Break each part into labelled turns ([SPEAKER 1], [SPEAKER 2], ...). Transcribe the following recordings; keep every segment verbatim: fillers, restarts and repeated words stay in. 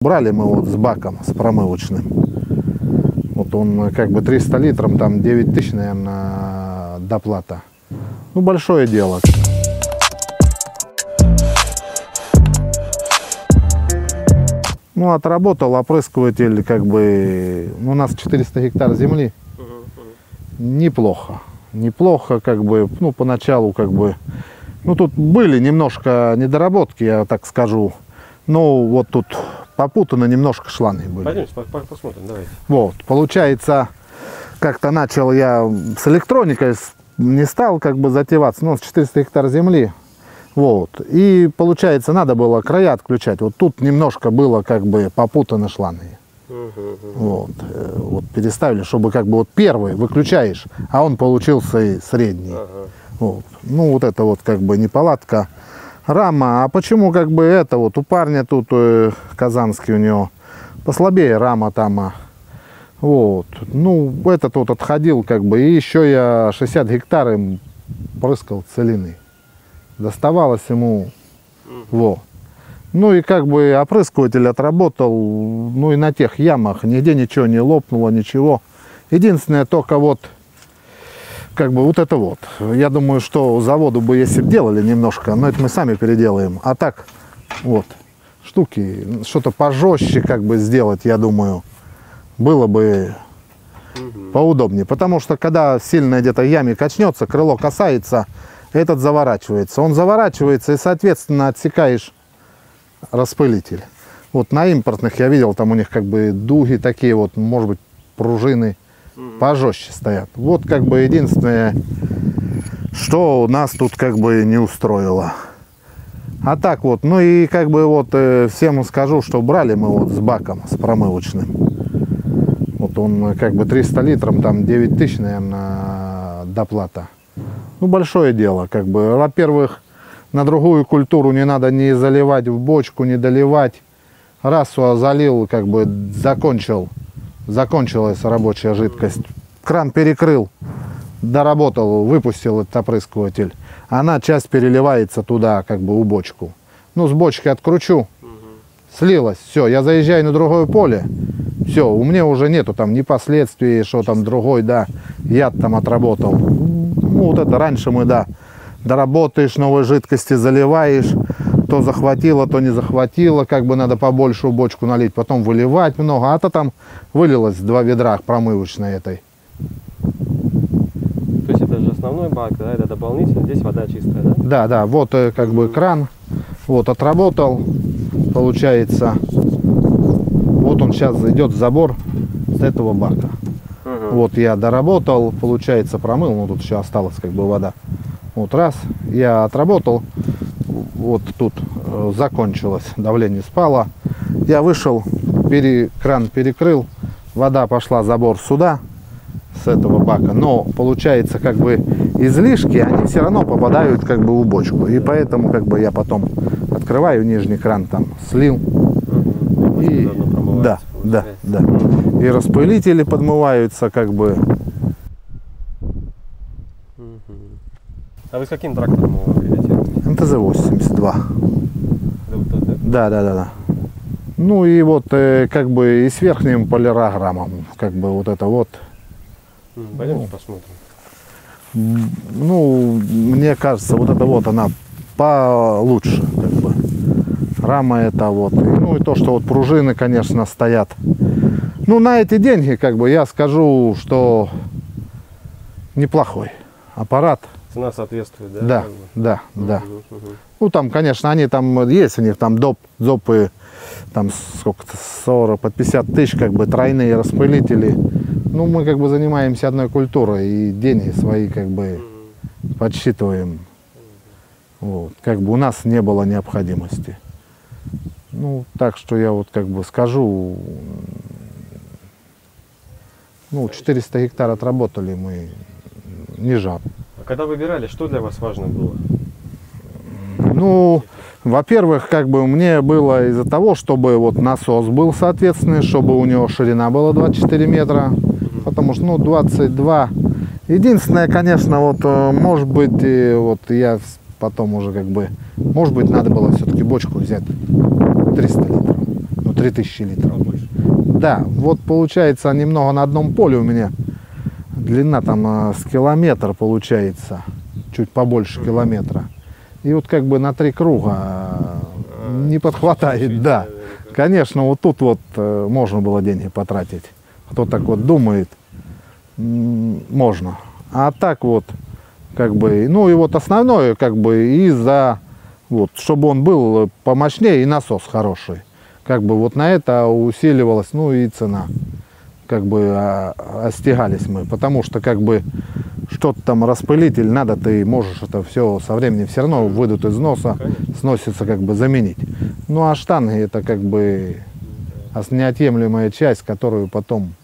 [SPEAKER 1] Брали мы вот с баком, с промывочным. Вот он как бы триста литров, там девять тысяч, наверное, доплата. Ну, большое дело. Ну, отработал опрыскиватель, как бы, ну, у нас четыреста гектар земли. Неплохо. Неплохо, как бы, ну, поначалу, как бы, ну, тут были немножко недоработки, я так скажу. Ну, вот тут попутано немножко шланги были.
[SPEAKER 2] Пойдемте, посмотрим, давайте.
[SPEAKER 1] Вот, получается, как-то начал я с электроникой, не стал как бы затеваться, ну, с четырёхсот гектар земли. Вот, и получается, надо было края отключать. Вот тут немножко было как бы попутано шланги.
[SPEAKER 2] Угу, угу.
[SPEAKER 1] Вот, вот переставили, чтобы как бы вот первый выключаешь, а он получился и средний.
[SPEAKER 2] Ага.
[SPEAKER 1] Вот. Ну, вот это вот как бы неполадка. Рама, а почему как бы это вот у парня тут э, казанский у него послабее рама там, а, вот, ну этот вот отходил как бы, и еще я шестьдесят гектар им прыскал целины, доставалось ему, вот, ну и как бы опрыскиватель отработал, ну и на тех ямах нигде ничего не лопнуло, ничего, единственное только вот как бы вот это вот. Я думаю, что заводу бы, если бы делали немножко, но это мы сами переделаем. А так, вот, штуки, что-то пожестче как бы сделать, я думаю, было бы угу. поудобнее. Потому что, когда сильно где-то яме качнется, крыло касается, этот заворачивается. Он заворачивается, и, соответственно, отсекаешь распылитель. Вот на импортных я видел, там у них как бы дуги такие вот, может быть, пружины пожестче стоят. Вот как бы единственное, что нас тут как бы не устроило. А так вот, ну и как бы вот э, всем скажу, что брали мы вот с баком, с промывочным. Вот он как бы триста литров, там девять тысяч, наверное, доплата. Ну, большое дело, как бы. Во-первых, на другую культуру не надо не заливать в бочку, не доливать. Раз залил, как бы закончил. Закончилась рабочая жидкость. Кран перекрыл, доработал, выпустил этот опрыскиватель. Она часть переливается туда, как бы у бочку. Ну, с бочки откручу, слилась, все, я заезжаю на другое поле, все, у меня уже нету там ни последствий, что там другой, да, яд там отработал. Ну, вот это раньше мы, да, доработаешь, новой жидкости заливаешь, то захватило, то не захватило, как бы надо побольше бочку налить, потом выливать много, а то там вылилось два ведра промывочной этой.
[SPEAKER 2] То есть это же основной бак, да, это дополнительно, здесь вода чистая, да?
[SPEAKER 1] Да, да, вот как бы кран, вот отработал, получается, вот он сейчас идет в забор с этого бака. Угу. Вот я доработал, получается, промыл, ну тут еще осталась как бы вода. Вот раз, я отработал. Вот тут э, закончилось, давление спало. Я вышел, пере, кран перекрыл, вода пошла, забор сюда, с этого бака. Но получается, как бы излишки, они все равно попадают как бы в бочку. И поэтому как бы я потом открываю нижний кран, там слил. И, да, да, да. И распылители подмываются как бы.
[SPEAKER 2] А вы с каким трактором едете?
[SPEAKER 1] эм тэ зэ восемьдесят два. Да, да, да, да. Ну и вот э, как бы и с верхним полирограммом, как бы вот это вот.
[SPEAKER 2] Пойдемте посмотрим.
[SPEAKER 1] Ну, мне кажется, вот это вот она получше, как бы. Рама это вот. Ну и то, что вот пружины, конечно, стоят. Ну, на эти деньги, как бы, я скажу, что неплохой аппарат.
[SPEAKER 2] Цена соответствует, да?
[SPEAKER 1] Да, да, да.
[SPEAKER 2] Угу, угу.
[SPEAKER 1] Ну, там, конечно, они там, есть у них там доп, допы, там сколько-то, сорок, под пятьдесят тысяч, как бы, тройные распылители. Ну, мы, как бы, занимаемся одной культурой и деньги свои, как бы, угу. подсчитываем. Вот. Как бы у нас не было необходимости. Ну, так что я вот, как бы, скажу, ну, четыреста гектар отработали мы, не жалко.
[SPEAKER 2] А когда выбирали, что для вас важно было?
[SPEAKER 1] Ну, во-первых, как бы мне было из-за того, чтобы вот насос был соответственный, чтобы у него ширина была двадцать четыре метра, mm-hmm. потому что, ну, двадцать два. Единственное, конечно, вот, может быть, вот я потом уже как бы, может быть, надо было все-таки бочку взять триста литров. Ну, три тысячи литров.
[SPEAKER 2] Больше.
[SPEAKER 1] Да, вот получается немного на одном поле у меня длина там с километр получается, чуть побольше километра. И вот как бы на три круга а, не подхватает, да. Конечно, вот тут вот э, можно было деньги потратить. Кто так вот думает, можно. А так вот, как бы, ну и вот основное, как бы, из-за, вот, чтобы он был помощнее и насос хороший. Как бы вот на это усиливалась, ну и цена. Как бы а, остигались мы, потому что как бы что-то там распылитель надо, ты можешь это все со временем все равно выйдут из носа,
[SPEAKER 2] Конечно.
[SPEAKER 1] сносится, как бы заменить. Ну а штанги это как бы неотъемлемая часть, которую потом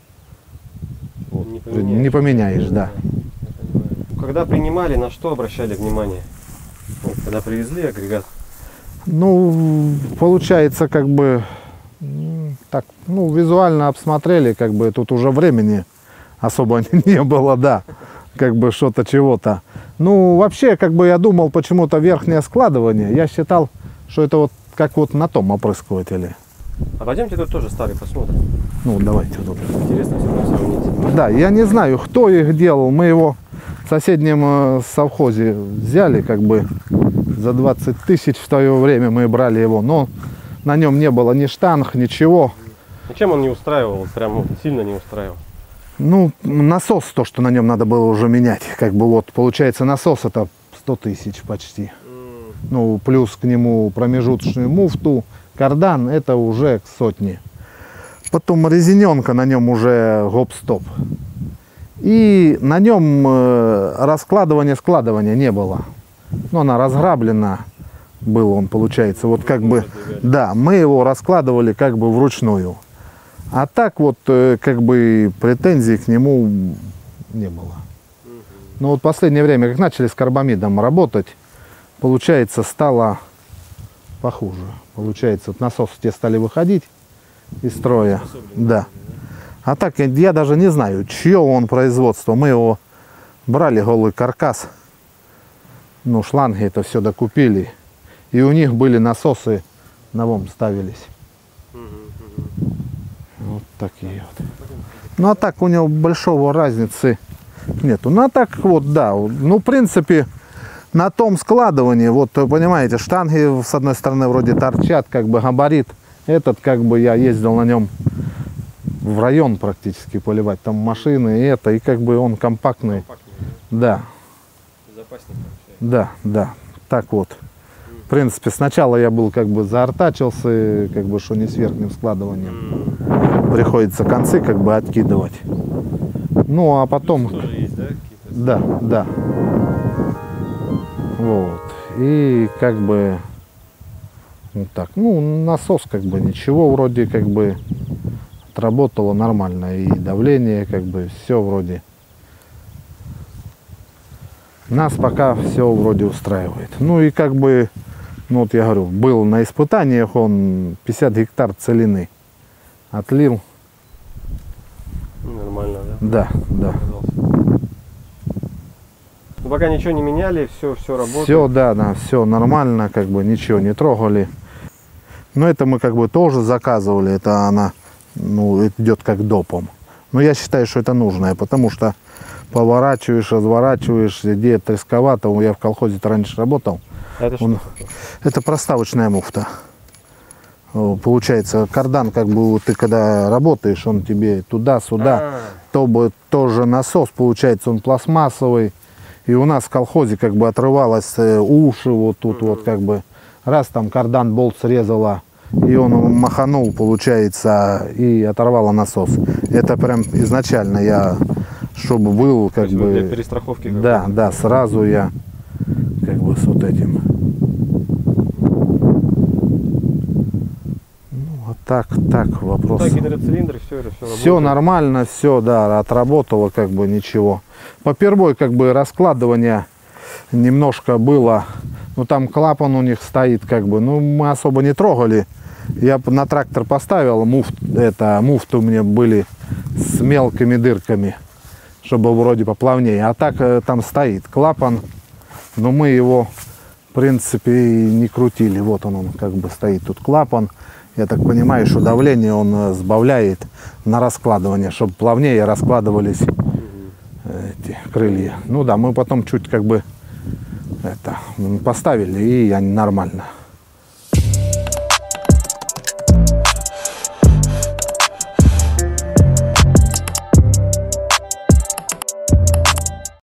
[SPEAKER 1] вот,
[SPEAKER 2] Не поменяешь.
[SPEAKER 1] не поменяешь, да.
[SPEAKER 2] Когда принимали, на что обращали внимание? Вот, когда привезли агрегат?
[SPEAKER 1] Ну, получается, как бы, м, так, ну, визуально обсмотрели, как бы, тут уже времени особо не было, да, как бы, что-то, чего-то. Ну, вообще, как бы, я думал, почему-то верхнее складывание, я считал, что это вот, как вот на том опрыскивателе.
[SPEAKER 2] А пойдемте тут тоже стали посмотрим.
[SPEAKER 1] Ну, давайте тут.
[SPEAKER 2] Интересно все равно сравнить.
[SPEAKER 1] Да, я не знаю, кто их делал, мы его в соседнем э, совхозе взяли, как бы, за двадцать тысяч в свое время мы брали его, но на нем не было ни штанг, ничего.
[SPEAKER 2] И чем он не устраивал? Вот прям сильно не устраивал.
[SPEAKER 1] Ну, насос, то, что на нем надо было уже менять, как бы вот, получается, насос это сто тысяч почти. Ну, плюс к нему промежуточную муфту, кардан, это уже к сотне. Потом резиненка на нем уже гоп-стоп. И на нем э, раскладывания, складывания не было. Ну, она разграблена был он, получается, вот как бы, да, мы его раскладывали как бы вручную. А так вот, как бы, претензий к нему не было. Но вот в последнее время, как начали с карбамидом работать, получается, стало похуже. Получается, вот насосы те стали выходить из строя. Да. А так, я даже не знаю, чье он производство. Мы его брали, голый каркас, ну, шланги это все докупили. И у них были насосы, новом ставились. Вот такие вот. Ну а так у него большого разницы нету. Ну а так вот, да, ну в принципе на том складывании, вот понимаете, штанги с одной стороны вроде торчат, как бы габарит. Этот как бы я ездил на нем в район практически поливать, там машины и это, и как бы он компактный. Да. Да, да, так вот. В принципе, сначала я был как бы заортачился, как бы, что не с верхним складыванием. Приходится концы как бы откидывать. Ну, а потом...
[SPEAKER 2] Тоже есть, да,
[SPEAKER 1] да, да. Вот. И как бы... Вот так. Ну, насос как бы ничего вроде как бы отработало нормально. И давление как бы все вроде... Нас пока все вроде устраивает. Ну и как бы... Ну вот я говорю, был на испытаниях, он пятьдесят гектар целины отлил.
[SPEAKER 2] Нормально, да?
[SPEAKER 1] Да, да.
[SPEAKER 2] Ну, пока ничего не меняли, все, все работает.
[SPEAKER 1] Все, да, да, все нормально, как бы ничего не трогали. Но это мы как бы тоже заказывали, это она, ну, идет как допом. Но я считаю, что это нужное, потому что поворачиваешь, разворачиваешь, где тресковато. Я в колхозе-то раньше работал.
[SPEAKER 2] Это что?
[SPEAKER 1] Он, это проставочная муфта. Получается, кардан, как бы ты когда работаешь, он тебе туда-сюда,
[SPEAKER 2] А-а-а.
[SPEAKER 1] то бы тоже насос, получается, он пластмассовый. И у нас в колхозе как бы отрывалось уши вот тут вот как бы. Раз там кардан болт срезала, и он маханул, получается, и оторвало насос. Это прям изначально я, чтобы был как бы...
[SPEAKER 2] Для перестраховки.
[SPEAKER 1] Да, да, сразу я как бы с вот этим. Ну, вот так, так, вопрос.
[SPEAKER 2] Так, гидроцилиндры, все это, все работает.
[SPEAKER 1] Все нормально, все, да, отработало, как бы ничего. Попервой, как бы, раскладывание немножко было, ну, там клапан у них стоит, как бы, ну, мы особо не трогали. Я на трактор поставил, муфт, это, муфты у меня были с мелкими дырками, чтобы вроде поплавнее. А так там стоит клапан, но мы его, в принципе, не крутили. Вот он, он как бы стоит, тут клапан. Я так понимаю, что давление он э, сбавляет на раскладывание, чтобы плавнее раскладывались эти крылья. Ну да, мы потом чуть как бы это поставили, и они нормально.